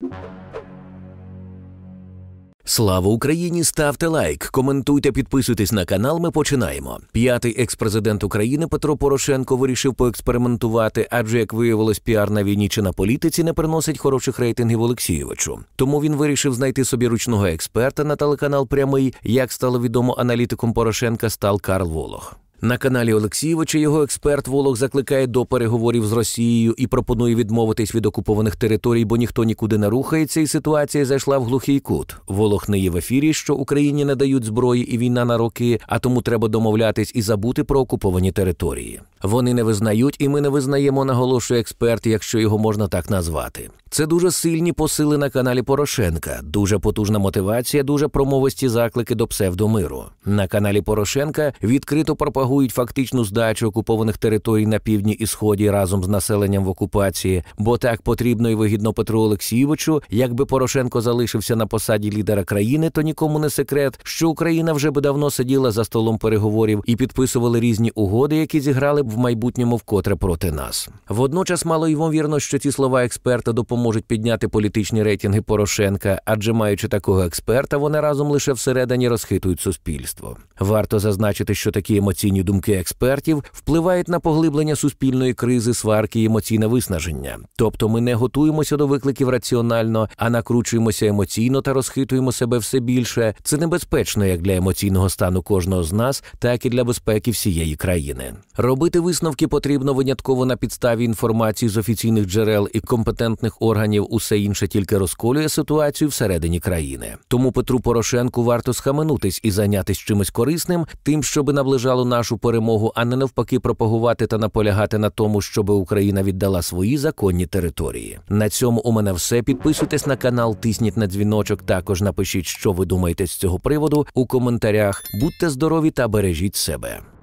Слава Україні! Ставте лайк, коментуйте, підписуйтесь на канал, ми починаємо. П'ятий екс-президент України Петро Порошенко вирішив поекспериментувати, адже, як виявилось, піар на війні чи на політиці не приносить хороших рейтингів Олексійовичу. Тому він вирішив знайти собі ручного експерта на телеканал «Прямий», як стало відомо, аналітиком Порошенка став Карл Волох. На каналі Олексійовича його експерт Волох закликає до переговорів з Росією і пропонує відмовитись від окупованих територій, бо ніхто нікуди не рухається і ситуація зайшла в глухий кут. Волох не є в ефірі, що Україні не дають зброї і війна на роки, а тому треба домовлятись і забути про окуповані території. Вони не визнають і ми не визнаємо, наголошує експерт, якщо його можна так назвати. Це дуже сильні посили на каналі Порошенка, дуже потужна мотивація, дуже промовисті заклики до псевдомиру. На каналі Порошенка відкрито пропагують фактичну здачу окупованих територій на півдні і сході разом з населенням в окупації, бо так потрібно і вигідно Петру Олексійовичу. Якби Порошенко залишився на посаді лідера країни, то нікому не секрет, що Україна вже би давно сиділа за столом переговорів і підписували різні угоди, які зіграли б в майбутньому вкотре проти нас. Водночас мало ймовірно, що ці слова експерта допоможуть підняти політичні рейтинги Порошенка, адже маючи такого експерта, вони разом лише всередині розхитують суспільство. Варто зазначити, що такі емоційні думки експертів впливають на поглиблення суспільної кризи, сварки і емоційне виснаження. Тобто ми не готуємося до викликів раціонально, а накручуємося емоційно та розхитуємо себе все більше. Це небезпечно як для емоційного стану кожного з нас, так і для безпеки всієї країни. Робити висновки потрібно винятково на підставі інформації з офіційних джерел і компетентних органів, усе інше тільки розколює ситуацію всередині країни. Тому Петру Порошенку варто схаменутись і зайнятися чимось корисним, тим, щоби наближало нашу перемогу, а не навпаки пропагувати та наполягати на тому, щоби Україна віддала свої законні території. На цьому у мене все. Підписуйтесь на канал, тисніть на дзвіночок, також напишіть, що ви думаєте з цього приводу у коментарях. Будьте здорові та бережіть себе.